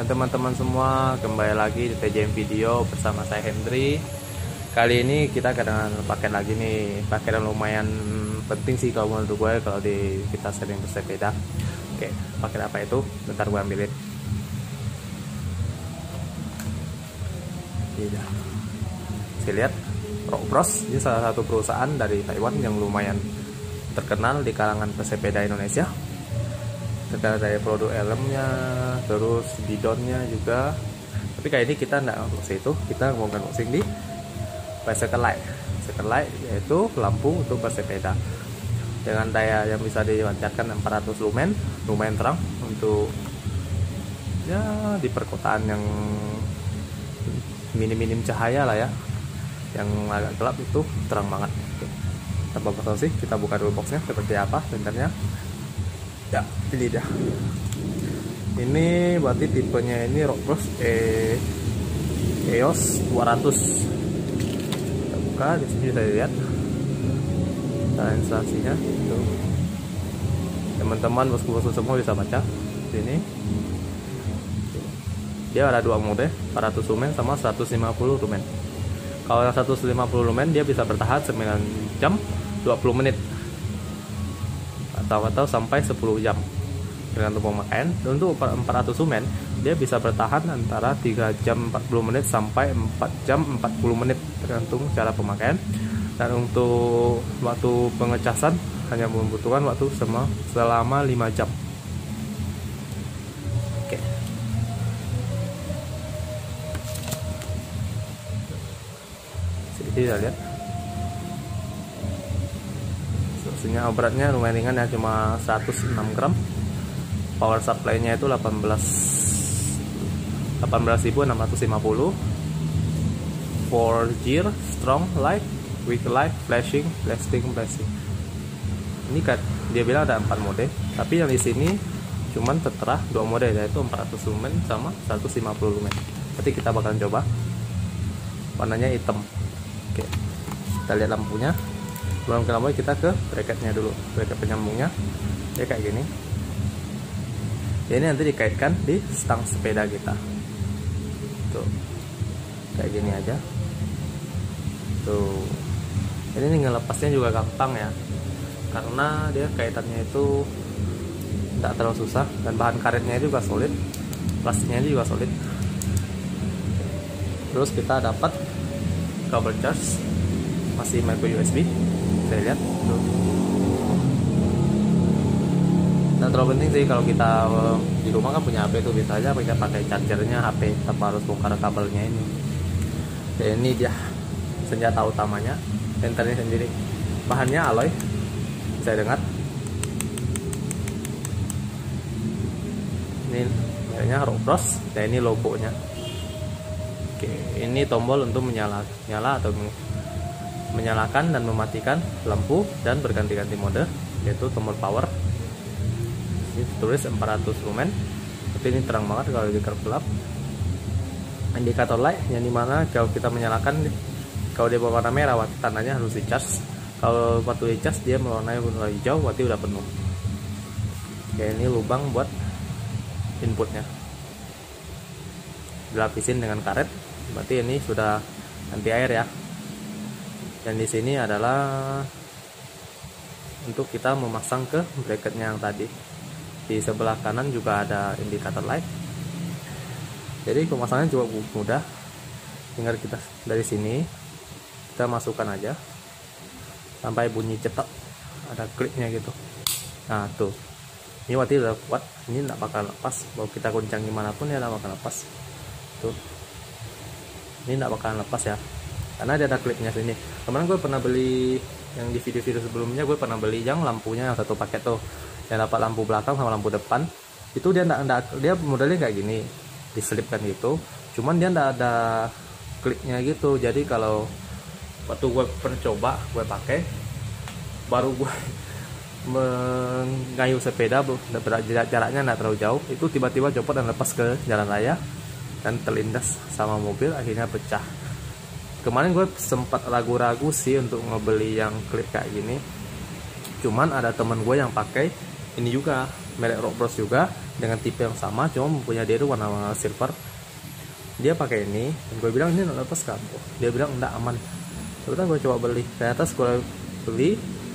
teman-teman semua, kembali lagi di TJM Video bersama saya Hendry. Kali ini kita kedatangan paket lagi nih, paket yang lumayan penting sih kalau menurut gue kalau kita sering bersepeda. Oke, paket apa itu? Bentar gue ambilin. Iya, saya lihat Rockbros ini salah satu perusahaan dari Taiwan yang lumayan terkenal di kalangan pesepeda Indonesia. Terkenal dari produk helmnya, terus bidonnya juga. Tapi kali ini kita nggak unboxing itu, kita mau unboxing di bicycle light. Bicycle light yaitu lampu untuk bersepeda dengan daya yang bisa dipancarkan 400 lumen, lumayan terang untuk ya di perkotaan yang minim cahaya lah ya, yang agak gelap itu terang banget. Tanpa basa-basi kita buka dulu boxnya seperti apa bentarnya. Ya, ini dia. Ini berarti tipenya ini Rockbros EOS 200. Kita buka, di sini bisa dilihat instalasinya. Tuh. Teman-teman bosku-bosku semua bisa baca sini. Dia ada dua mode, 400 lumen sama 150 lumen. Kalau yang 150 lumen dia bisa bertahan 9 jam 20 menit. Atau sampai 10 jam tergantung pemakaian. Untuk 400 lumen dia bisa bertahan antara 3 jam 40 menit sampai 4 jam 40 menit tergantung cara pemakaian. Dan untuk waktu pengecasan hanya membutuhkan waktu selama 5 jam. Oke. Sini kita lihat. Maksudnya beratnya lumayan ringan ya, cuma 106 gram. Power supply-nya itu 18.650. 4 gear, strong light, weak light, flashing. Ini kan dia bilang ada 4 mode, tapi yang di sini cuman tertera 2 mode, yaitu 400 lumen sama 150 lumen. Nanti kita bakalan coba. Warnanya hitam. Oke. Kita lihat lampunya. Belum ke lampu, kita ke bracketnya dulu, bracket penyambungnya ya kayak gini. Ini nanti dikaitkan di stang sepeda kita tuh, kayak gini aja tuh. Ini ngelepasnya juga gampang ya, karena dia kaitannya itu tidak terlalu susah, dan bahan karetnya juga solid, plastiknya juga solid. Terus kita dapat kabel charge, masih micro USB. Saya lihat tuh. Nah, terlalu penting sih kalau kita di rumah kan punya HP tuh, bisa aja kita pakai chargernya HP tanpa harus bongkar kabelnya ini. Dan ini dia senjata utamanya, enternya sendiri. Bahannya alloy, saya dengar. Ini mereknya Rockbros, dan ini logonya. Oke, ini tombol untuk nyala atau menyalakan dan mematikan lampu dan berganti-ganti mode, yaitu tombol power. Ini tulis 400 lumen, tapi ini terang banget kalau di gelap. Indikator light yang dimana kalau kita menyalakan, kalau dia berwarna merah berarti tandanya harus di charge. Kalau waktu di charge dia mewarnai warna hijau berarti udah penuh. Oke, ini lubang buat inputnya, dilapisin dengan karet, berarti ini sudah anti air ya. Dan di sini adalah untuk kita memasang ke bracketnya yang tadi. Di sebelah kanan juga ada indikator light. Jadi pemasangannya juga mudah. Tinggal kita dari sini kita masukkan aja sampai bunyi cetak, ada kliknya gitu. Nah tuh, ini berarti udah kuat. Ini nggak bakal lepas. Mau kita goncang gimana pun ya nggak bakal lepas. Tuh, ini nggak bakalan lepas ya, karena dia ada klipnya sini. Kemarin gue pernah beli yang di video-video sebelumnya, gue pernah beli yang lampunya yang satu paket tuh, yang dapat lampu belakang sama lampu depan. Itu dia dia modelnya kayak gini, diselipkan gitu, cuman dia nggak ada kliknya gitu. Jadi kalau waktu gue pernah coba gue pakai, baru gue mengayuh sepeda, jaraknya nggak terlalu jauh, itu tiba-tiba copot dan lepas ke jalan raya dan terlindas sama mobil, akhirnya pecah. Kemarin gue sempat ragu-ragu sih untuk ngebeli yang klip kayak gini, cuman ada temen gue yang pakai ini juga merek Rock Bros juga dengan tipe yang sama, cuma punya dia itu warna silver. Dia pakai ini, dan gue bilang ini nggak lepas kan? Dia bilang enggak, aman. Terus gue coba beli, ternyata gue beli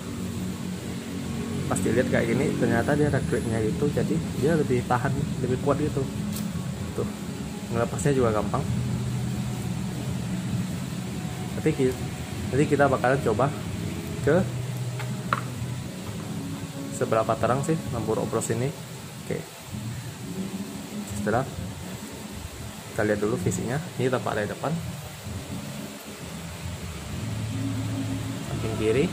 pasti lihat kayak gini, ternyata dia ada gripnya gitu, jadi dia lebih tahan, lebih kuat gitu. Tuh, ngelepasnya juga gampang. Nanti kita bakalan coba ke seberapa terang sih lampu Rock Bros ini. Oke, setelah kita lihat dulu visinya. Ini tampak dari depan, samping kiri,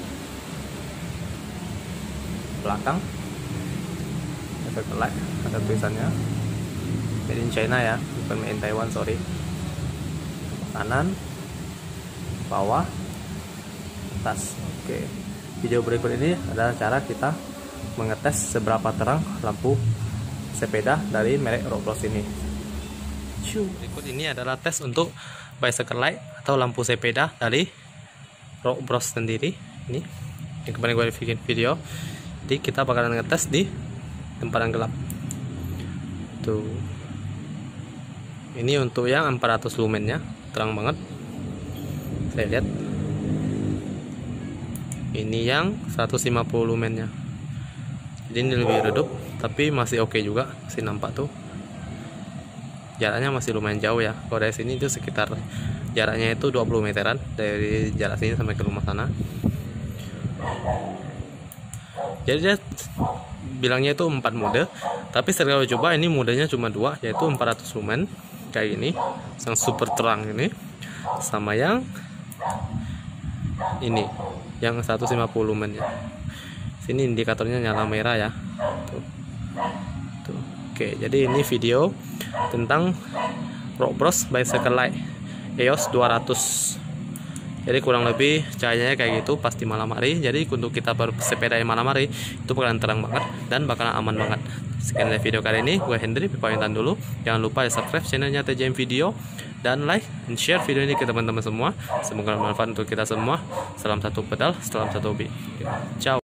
belakang, efek light, ada tulisannya made in China ya, bukan made in Taiwan, sorry. Kanan, bawah, atas. Oke, video berikut ini adalah cara kita mengetes seberapa terang lampu sepeda dari merek Rock Bros ini. Berikut ini adalah tes untuk bicycle light atau lampu sepeda dari Rock Bros sendiri. Ini yang kemarin gue bikin video. Jadi kita bakalan ngetes di tempat yang gelap. Tuh. Ini untuk yang 400 lumennya, terang banget. Saya lihat. Ini yang 150 lumennya. Jadi ini lebih redup, tapi masih oke juga, masih nampak tuh. Jaraknya masih lumayan jauh ya. Kalau dari sini itu sekitar jaraknya itu 20 meteran dari jarak sini sampai ke rumah sana. Jadi dia bilangnya itu 4 mode, tapi setelah coba ini modenya cuma 2, yaitu 400 lumen kayak ini, yang super terang ini, sama yang ini, yang 150 lumen ya. Sini indikatornya nyala merah ya. Tuh. Tuh. Oke, jadi ini video tentang Rock Bros bicycle light EOS 200. Jadi kurang lebih cahayanya kayak gitu pas di malam hari. Jadi untuk kita bersepeda di malam hari itu bakalan terang banget dan bakalan aman banget. Sekian dari video kali ini, gue Hendry pamitan dulu. Jangan lupa di subscribe channelnya TJM Video dan like dan share video ini ke teman-teman semua. Semoga bermanfaat untuk kita semua. Salam satu pedal, salam satu hobi. Ciao.